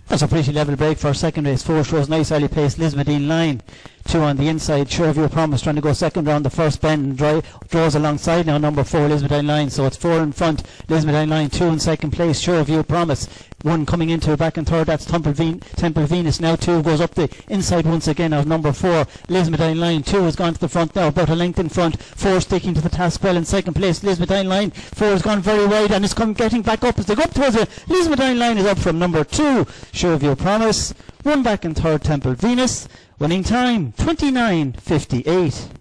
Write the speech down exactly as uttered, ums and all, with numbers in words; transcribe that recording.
That's a pretty level break for second race. Four shows nice early pace. LISMADINE LION. Two on the inside. SUIRVIEW PROMISE trying to go second round the first bend and dry, draws alongside now number four LISMADINE LION. So it's four in front. LISMADINE LION. Two in second place. SUIRVIEW PROMISE. One coming into back in third. That's Temple, Ven Temple Venus. Now two goes up the inside once again of number four LISMADINE LION. Two has gone to the front now, about a length in front. Four sticking to the task well in second place. LISMADINE LION. Four has gone very wide and is come getting back up as they go up towards it. LISMADINE LION is up from number two SUIRVIEW PROMISE. One back in third Temple Venus. Winning time twenty-nine fifty-eight.